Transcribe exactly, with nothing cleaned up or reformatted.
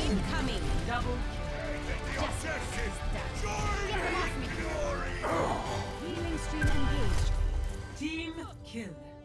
Incoming. Double Just get them off me. Healing stream engaged. team kill.